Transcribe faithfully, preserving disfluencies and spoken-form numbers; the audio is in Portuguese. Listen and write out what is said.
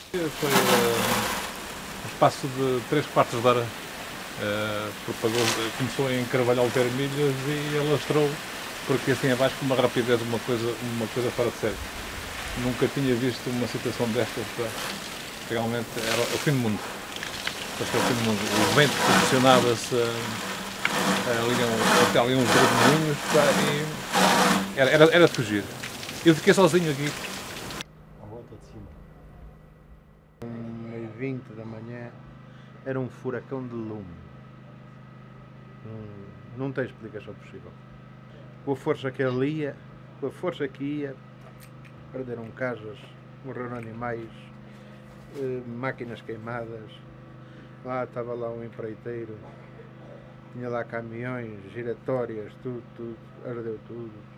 Foi uh, um espaço de três quartos de hora. Uh, propagou, começou em Carvalhal ter milhas e alastrou, porque assim abaixo com uma rapidez, uma coisa, uma coisa fora de série. Nunca tinha visto uma situação destas, pá. Realmente era o fim do mundo. Era o fim do mundo. O vento posicionava-se uh, ali, um, até ali uns redemoinhos e era, era, era de fugir. Eu fiquei sozinho aqui. À volta de cima. uma e vinte da manhã era um furacão de lume. Não, não tem explicação possível. Com a força que ele ia, com a força que ia, perderam casas, morreram animais, eh, máquinas queimadas. Lá estava lá um empreiteiro, tinha lá caminhões, giratórias, tudo, tudo, ardeu tudo.